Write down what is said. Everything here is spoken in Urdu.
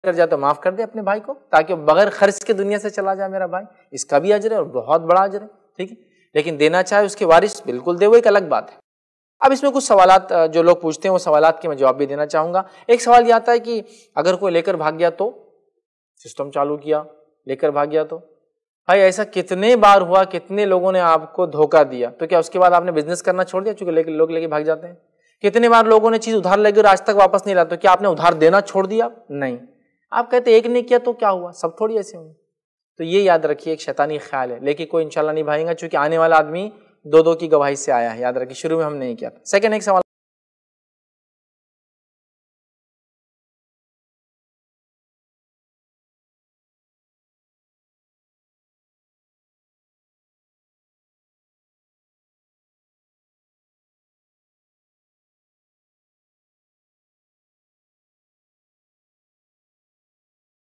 کر جائے تو معاف کر دے اپنے بھائی کو، تاکہ بغیر خرچ کے دنیا سے چلا جائے میرا بھائی، اس کا بھی اجر ہے اور بہت بڑا اجر ہے، ٹھیک ہے۔ لیکن دینا چاہے اس کے وارث بالکل دے، وہ ایک الگ بات ہے۔ اب اس میں کچھ سوالات جو لوگ پوچھتے ہیں وہ سوالات کے میں جواب بھی دینا چاہوں گا۔ ایک سوال یہ آتا ہے کہ اگر کوئی لے کر بھاگ گیا تو، سسٹم چالو کیا لے کر بھاگ گیا تو، بھائی ایسا کتنے بار ہوا، کتنے لوگوں نے آپ کو دھوکہ دیا، تو کیا اس کے بعد آپ نے بزنس کرنا چھوڑ دیا چونکہ لوگ لے کے بھاگ جاتے ہیں؟ کتنے بار لوگوں نے چیز ادھار لے گئی اور آج تک واپس نہیں لایا، تو کیا آپ نے ادھار دینا چھوڑ دیا؟ نہیں۔ آپ کہتے ایک نے کیا تو کیا ہوا، سب تھوڑی ایسے ہوں گے۔ تو یہ یاد رکھیے ایک شیطانی خیال ہے، لیکن کوئی انشاءاللہ نہیں بھاگے گا، چونکہ آنے والا آدمی دو کی گواہی سے آیا ہے، یاد رکھیے، شروع میں ہم نہیں کیا تھا۔ سیکنڈ ایک سوال